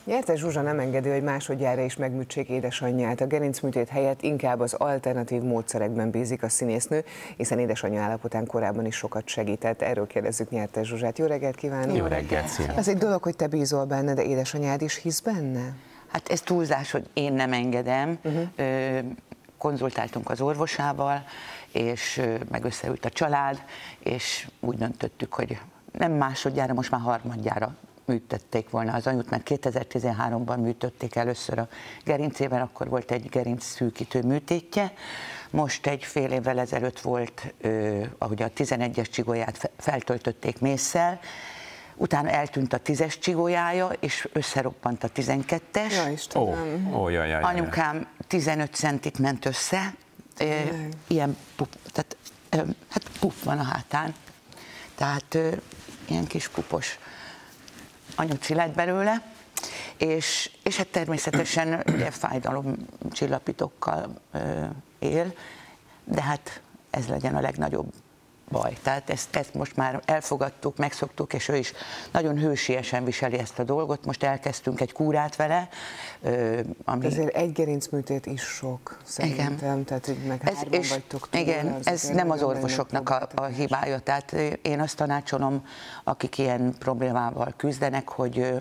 Nyertes Zsuzsa nem engedi, hogy másodjára is megműtsék édesanyját. A gerincműtét helyett inkább az alternatív módszerekben bízik a színésznő, hiszen édesanyja állapotán korábban is sokat segített. Erről kérdezzük Nyertes Zsuzsát. Jó reggelt kívánok! Jó reggelt, szia! Az egy dolog, hogy te bízol benne, de édesanyád is hisz benne? Hát ez túlzás, hogy én nem engedem. Konzultáltunk az orvosával, és meg összeült a család, és úgy döntöttük, hogy nem másodjára, most már harmadjára műtötték volna az anyut, mert 2013-ban műtötték először a gerincével, akkor volt egy gerinc szűkítő műtétje. Most egy fél évvel ezelőtt volt, ahogy a 11-es csigolyát feltöltötték mésszel, utána eltűnt a 10-es csigójája, és összeroppant a 12-es. Ja, Istenem. Anyukám 15 centit ment össze, ilyen pup, tehát, hát pup van a hátán, tehát ilyen kis pupos anyuci lett belőle, és hát természetesen ugye fájdalomcsillapítókkal él, de hát ez legyen a legnagyobb baj. Tehát ezt most már elfogadtuk, megszoktuk, és ő is nagyon hősiesen viseli ezt a dolgot. Most elkezdtünk egy kúrát vele. Ami... Ezért egy gerincműtét is sok, szerintem. Igen. Tehát így meg hárman vagytok túl. Igen, ez nem az orvosoknak a hibája. Tehát én azt tanácsolom, akik ilyen problémával küzdenek, hogy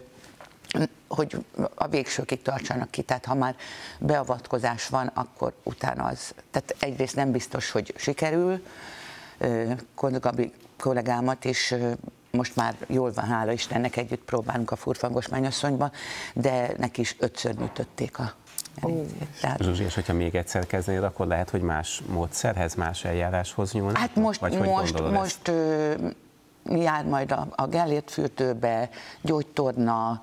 a végsőkig tartsanak ki, tehát ha már beavatkozás van, akkor utána az, tehát egyrészt nem biztos, hogy sikerül. Gabi kollégámat is most már jól van, hála Istennek, együtt próbálunk a Furfangos Mennyasszonyba, de neki is 5-ször műtötték a gerincét. Zsuzsi, és hogyha még egyszer kezdenéd, akkor lehet, hogy más módszerhez, más eljáráshoz nyúlnak? Hát most jár majd a Gellért fürdőbe, gyógytorna,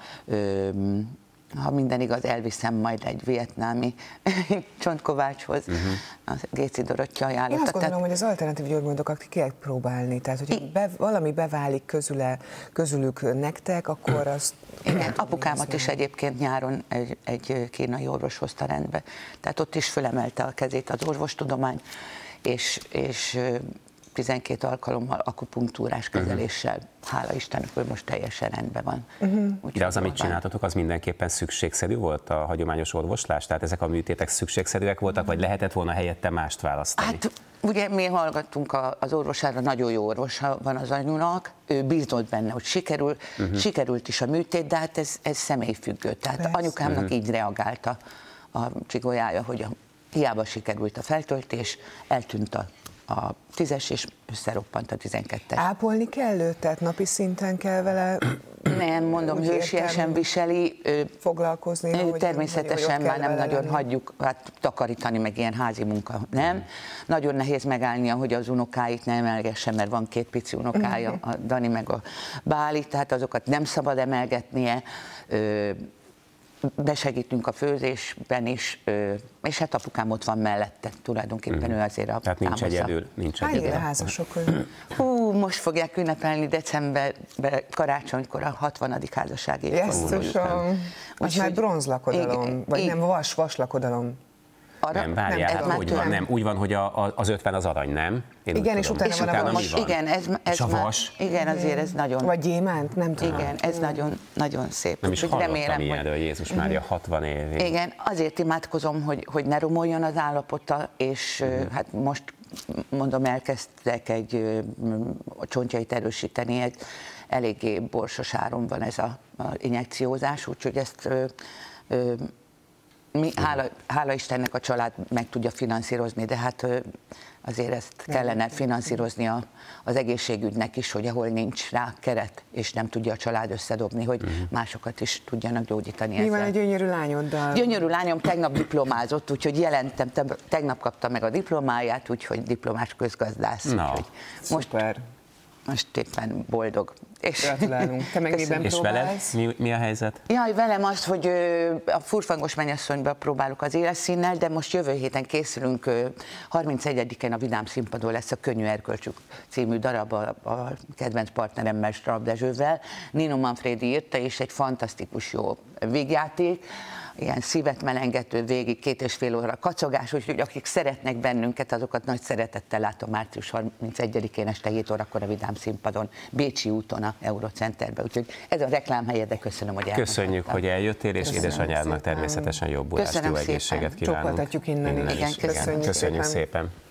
ha minden igaz, elviszem majd egy vietnámi Csontkovácshoz, a Géci Dorottya ajánlotta. Én azt gondolom, hogy az alternatív gyógymódokat ki kell próbálni, tehát hogyha valami beválik közülük nektek, akkor azt... Igen, apukámat is egyébként nyáron egy kínai orvos hozta rendbe, tehát ott is fölemelte a kezét az orvostudomány, és 12 alkalommal akupunktúrás kezeléssel, hála Istennek, hogy most teljesen rendben van. De az, amit csináltatok, az mindenképpen szükségszerű volt a hagyományos orvoslás? Tehát ezek a műtétek szükségszerűek voltak, vagy lehetett volna helyette mást választani? Hát ugye mi hallgattunk az orvosára, nagyon jó orvosa van az anyunak, ő bízott benne, hogy sikerült is a műtét, de hát ez személyfüggő. Tehát persze. Anyukámnak így reagálta a csigolyája, hogy hiába sikerült a feltöltés, eltűnt a 10-es, és összeroppant a 12-es. Ápolni kell őt? Tehát napi szinten kell vele? Nem, mondom, hősiesen viseli. Foglalkozni? Természetesen már nem nagyon hagyjuk, hát takarítani, meg ilyen házi munka, nem. Nagyon nehéz megállnia, hogy az unokáit nem emelgesse, mert van 2 pici unokája, a Dani meg a Báli, tehát azokat nem szabad emelgetnie. Besegítünk a főzésben is, és hát apukám ott van mellette, tulajdonképpen ő azért a tehát nincs egyedül. Hány éve házasok? Most fogják ünnepelni decemberben, karácsonykor a 60. házasság évfordulóját. Az már bronzlakodalom, vagy nem, vaslakodalom. Nem, várjál, úgy van, hogy az 50 az arany, nem? Igen, és utána van a vas. Igen, ez a vas? Igen, azért ez nagyon... Vagy gyémánt, nem tudom. Igen, ez nagyon, nagyon szép. Nem is hallottam ilyenről, Jézus Mária, 60 évig. Igen, azért imádkozom, hogy ne romoljon az állapota, és hát most mondom, elkezdtek egy csontjait erősíteni, egy eléggé borsos áron van ez az injekciózás, úgyhogy ezt hála Istennek a család meg tudja finanszírozni, de hát azért ezt kellene finanszírozni az egészségügynek is, hogy ahol nincs rá keret, és nem tudja a család összedobni, hogy másokat is tudjanak gyógyítani ezzel. Mi van a gyönyörű lányoddal? Gyönyörű lányom tegnap diplomázott, úgyhogy jelentem, tegnap kapta meg a diplomáját, úgyhogy diplomás közgazdász. Na, szuper. Most éppen boldog. Gratulálunk. Te meg miben próbálsz? És veled mi a helyzet? Jaj, velem az, hogy a Furfangos Mennyasszonyba próbálok az Éleszínnel, de most jövő héten készülünk, 31-én a Vidám Színpadon lesz a Könnyű Erkölcsük című darab a kedvenc partneremmel, Straub Dezsővel. Nino Manfredi írta, és egy fantasztikus jó végjáték, ilyen szívet melengető végig 2,5 óra kacogás, úgyhogy akik szeretnek bennünket, azokat nagy szeretettel látom március 31-én este 7 órakor a Vidám reklámszínpadon, Bécsi úton, a Eurocenterben. Úgyhogy ez a reklámhelye, de köszönöm, hogy eljöttél. Köszönjük, hogy eljöttél, és édesanyádnak természetesen jobbulást, jó egészséget kívánunk. Csókoltatjuk innen is. Igen, Köszönjük szépen.